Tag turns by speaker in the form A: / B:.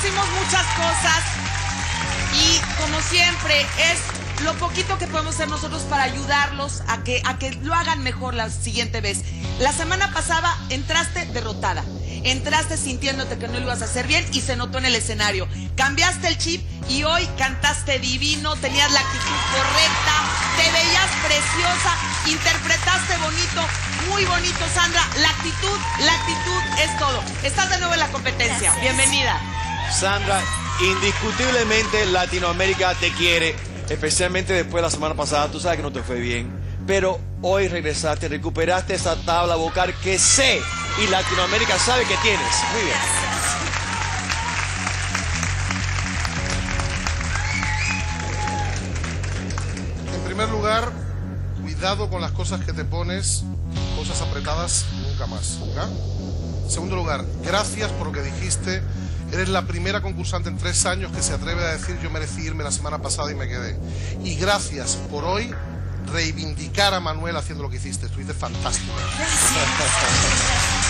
A: hicimos muchas cosas y como siempre es lo poquito que podemos hacer nosotros para ayudarlos a que lo hagan mejor la siguiente vez. La semana pasada entraste derrotada, entraste sintiéndote que no lo ibas a hacer bien y se notó en el escenario. Cambiaste el chip y hoy cantaste divino, tenías la actitud correcta, te veías preciosa, interpretaste bonito, muy bonito, Sandra. La actitud es todo. Estás de nuevo en la competencia. Gracias. Bienvenida.
B: Sandra, indiscutiblemente Latinoamérica te quiere, especialmente después de la semana pasada. Tú sabes que no te fue bien, pero hoy regresaste, recuperaste esa tabla vocal que sé y Latinoamérica sabe que tienes. Muy bien.
C: En primer lugar, cuidado con las cosas que te pones, cosas apretadas, nunca más. ¿Okay? En segundo lugar, gracias por lo que dijiste. Eres la primera concursante en 3 años que se atreve a decir yo merecí irme la semana pasada y me quedé. Y gracias por hoy reivindicar a Manuel haciendo lo que hiciste. Estuviste fantástico.
D: Gracias.